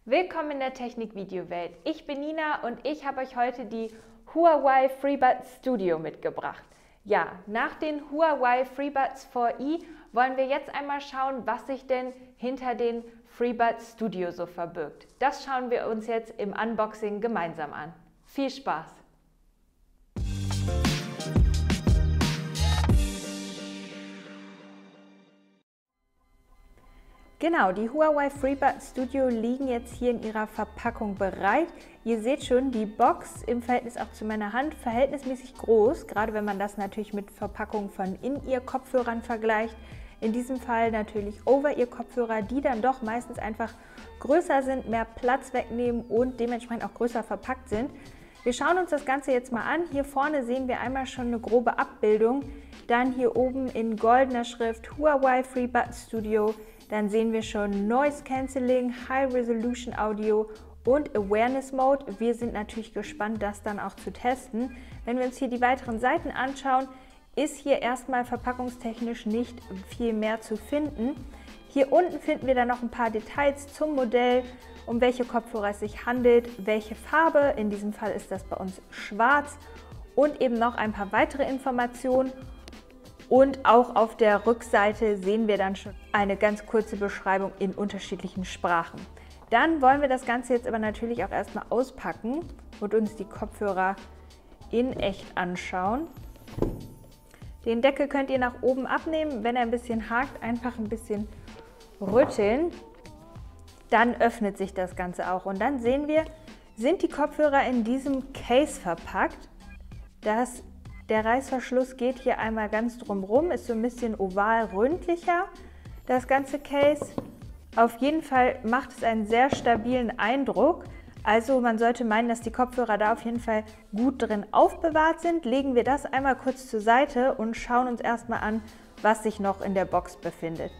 Willkommen in der Technik-Video-Welt. Ich bin Nina und ich habe euch heute die Huawei FreeBuds Studio mitgebracht. Ja, nach den Huawei FreeBuds 4i wollen wir jetzt einmal schauen, was sich denn hinter den FreeBuds Studio so verbirgt. Das schauen wir uns jetzt im Unboxing gemeinsam an. Viel Spaß! Genau, die Huawei FreeBuds Studio liegen jetzt hier in ihrer Verpackung bereit. Ihr seht schon, die Box im Verhältnis auch zu meiner Hand verhältnismäßig groß, gerade wenn man das natürlich mit Verpackungen von In-Ear-Kopfhörern vergleicht. In diesem Fall natürlich Over-Ear-Kopfhörer, die dann doch meistens einfach größer sind, mehr Platz wegnehmen und dementsprechend auch größer verpackt sind. Wir schauen uns das Ganze jetzt mal an. Hier vorne sehen wir einmal schon eine grobe Abbildung. Dann hier oben in goldener Schrift Huawei FreeBuds Studio. Dann sehen wir schon Noise Cancelling, High Resolution Audio und Awareness Mode. Wir sind natürlich gespannt, das dann auch zu testen. Wenn wir uns hier die weiteren Seiten anschauen, ist hier erstmal verpackungstechnisch nicht viel mehr zu finden. Hier unten finden wir dann noch ein paar Details zum Modell, um welche Kopfhörer es sich handelt, welche Farbe, in diesem Fall ist das bei uns schwarz, und eben noch ein paar weitere Informationen. Und auch auf der Rückseite sehen wir dann schon eine ganz kurze Beschreibung in unterschiedlichen Sprachen. Dann wollen wir das Ganze jetzt aber natürlich auch erstmal auspacken und uns die Kopfhörer in echt anschauen. Den Deckel könnt ihr nach oben abnehmen, wenn er ein bisschen hakt, einfach ein bisschen rütteln. Dann öffnet sich das Ganze auch und dann sehen wir, sind die Kopfhörer in diesem Case verpackt. Der Reißverschluss geht hier einmal ganz drumherum, ist so ein bisschen oval rundlicher, das ganze Case. Auf jeden Fall macht es einen sehr stabilen Eindruck. Also man sollte meinen, dass die Kopfhörer da auf jeden Fall gut drin aufbewahrt sind. Legen wir das einmal kurz zur Seite und schauen uns erstmal an, was sich noch in der Box befindet.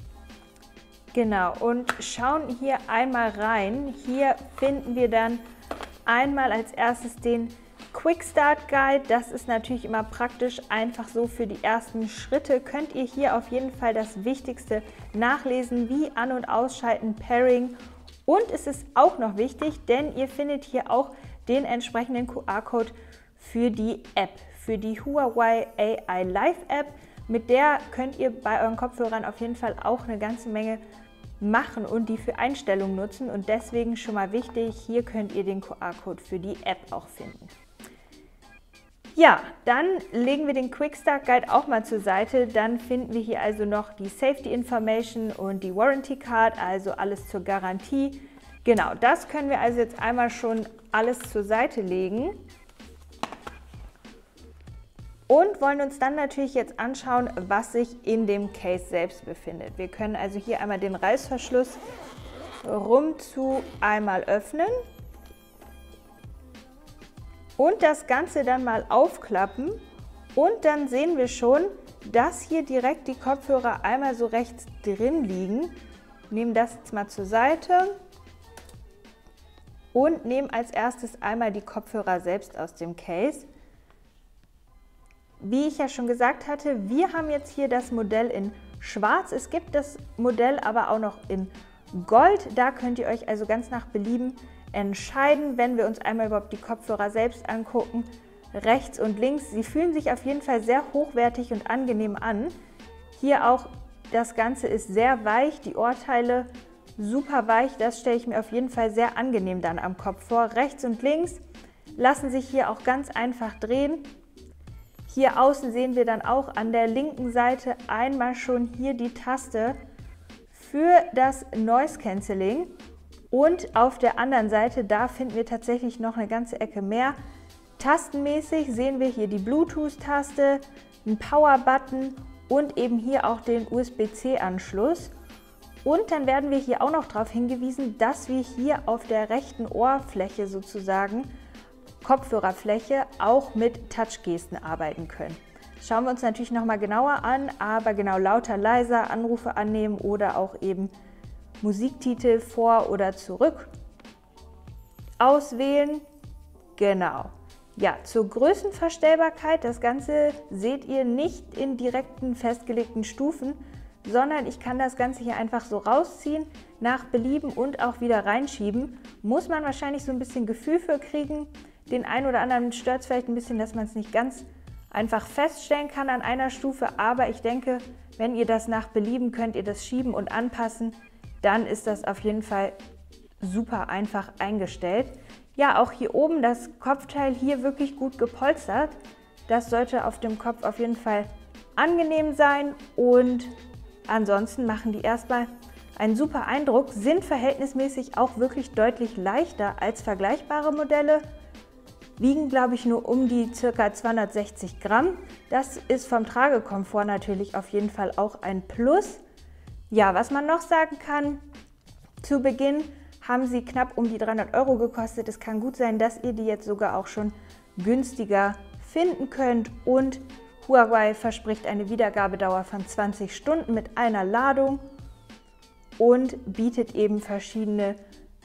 Genau, und schauen hier einmal rein. Hier finden wir dann einmal als erstes den Quick Start Guide. Das ist natürlich immer praktisch, einfach so für die ersten Schritte könnt ihr hier auf jeden Fall das Wichtigste nachlesen, wie An- und Ausschalten, Pairing. Und es ist auch noch wichtig, denn ihr findet hier auch den entsprechenden QR-Code für die App, für die Huawei AI Live App. Mit der könnt ihr bei euren Kopfhörern auf jeden Fall auch eine ganze Menge machen und die für Einstellungen nutzen. Und deswegen schon mal wichtig, hier könnt ihr den QR-Code für die App auch finden. Ja, dann legen wir den Quick Start Guide auch mal zur Seite. Dann finden wir hier also noch die Safety Information und die Warranty Card, also alles zur Garantie. Genau, das können wir also jetzt einmal schon alles zur Seite legen. Und wollen uns dann natürlich jetzt anschauen, was sich in dem Case selbst befindet. Wir können also hier einmal den Reißverschluss rumzu einmal öffnen. Und das Ganze dann mal aufklappen und dann sehen wir schon, dass hier direkt die Kopfhörer einmal so rechts drin liegen. Nehmen das jetzt mal zur Seite und nehmen als erstes einmal die Kopfhörer selbst aus dem Case. Wie ich ja schon gesagt hatte, wir haben jetzt hier das Modell in Schwarz. Es gibt das Modell aber auch noch in Gold. Da könnt ihr euch also ganz nach Belieben entscheiden, wenn wir uns einmal überhaupt die Kopfhörer selbst angucken, rechts und links. Sie fühlen sich auf jeden Fall sehr hochwertig und angenehm an. Hier auch das Ganze ist sehr weich, die Ohrteile super weich, das stelle ich mir auf jeden Fall sehr angenehm dann am Kopf vor. Rechts und links lassen sich hier auch ganz einfach drehen. Hier außen sehen wir dann auch an der linken Seite einmal schon hier die Taste für das Noise Cancelling. Und auf der anderen Seite, da finden wir tatsächlich noch eine ganze Ecke mehr. Tastenmäßig sehen wir hier die Bluetooth-Taste, einen Power-Button und eben hier auch den USB-C-Anschluss. Und dann werden wir hier auch noch darauf hingewiesen, dass wir hier auf der rechten Ohrfläche sozusagen, Kopfhörerfläche, auch mit Touchgesten arbeiten können. Schauen wir uns natürlich nochmal genauer an, aber genau lauter, leiser, Anrufe annehmen oder auch eben Musiktitel vor oder zurück auswählen. Genau. Ja, zur Größenverstellbarkeit, das Ganze seht ihr nicht in direkten festgelegten Stufen, sondern ich kann das Ganze hier einfach so rausziehen, nach Belieben und auch wieder reinschieben. Muss man wahrscheinlich so ein bisschen Gefühl für kriegen. Den einen oder anderen stört es vielleicht ein bisschen, dass man es nicht ganz einfach feststellen kann an einer Stufe, aber ich denke, wenn ihr das nach Belieben könnt ihr das schieben und anpassen, dann ist das auf jeden Fall super einfach eingestellt. Ja, auch hier oben das Kopfteil hier wirklich gut gepolstert. Das sollte auf dem Kopf auf jeden Fall angenehm sein und ansonsten machen die erstmal einen super Eindruck, sind verhältnismäßig auch wirklich deutlich leichter als vergleichbare Modelle, wiegen glaube ich nur um die ca. 260 Gramm. Das ist vom Tragekomfort natürlich auf jeden Fall auch ein Plus. Ja, was man noch sagen kann, zu Beginn haben sie knapp um die 300 € gekostet. Es kann gut sein, dass ihr die jetzt sogar auch schon günstiger finden könnt und Huawei verspricht eine Wiedergabedauer von 20 Stunden mit einer Ladung und bietet eben verschiedene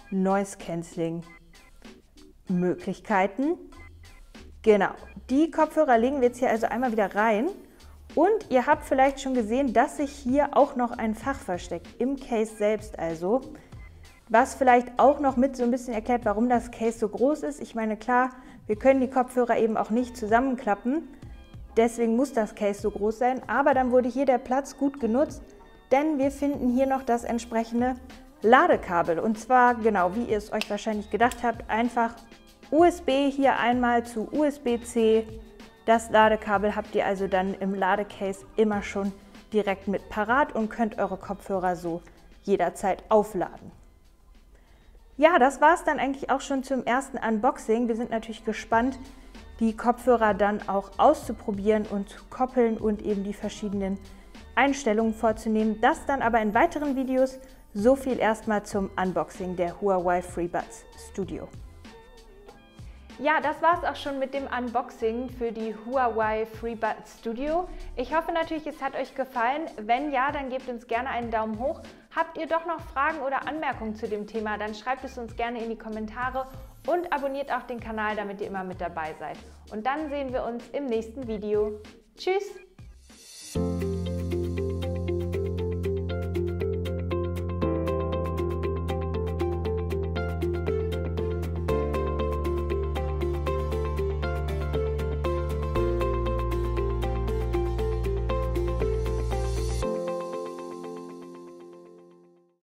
Noise-Cancelling-Möglichkeiten. Genau, die Kopfhörer legen wir jetzt hier also einmal wieder rein und ihr habt vielleicht schon gesehen, dass sich hier auch noch ein Fach versteckt, im Case selbst also, was vielleicht auch noch mit so ein bisschen erklärt, warum das Case so groß ist. Ich meine, klar, wir können die Kopfhörer eben auch nicht zusammenklappen, deswegen muss das Case so groß sein, aber dann wurde hier der Platz gut genutzt, denn wir finden hier noch das entsprechende Ladekabel und zwar, genau wie ihr es euch wahrscheinlich gedacht habt, einfach USB hier einmal zu USB-C. Das Ladekabel habt ihr also dann im Ladecase immer schon direkt mit parat und könnt eure Kopfhörer so jederzeit aufladen. Ja, das war es dann eigentlich auch schon zum ersten Unboxing. Wir sind natürlich gespannt, die Kopfhörer dann auch auszuprobieren und zu koppeln und eben die verschiedenen Einstellungen vorzunehmen. Das dann aber in weiteren Videos. So viel erstmal zum Unboxing der Huawei FreeBuds Studio. Ja, das war es auch schon mit dem Unboxing für die Huawei FreeBuds Studio. Ich hoffe natürlich, es hat euch gefallen. Wenn ja, dann gebt uns gerne einen Daumen hoch. Habt ihr doch noch Fragen oder Anmerkungen zu dem Thema, dann schreibt es uns gerne in die Kommentare und abonniert auch den Kanal, damit ihr immer mit dabei seid. Und dann sehen wir uns im nächsten Video. Tschüss!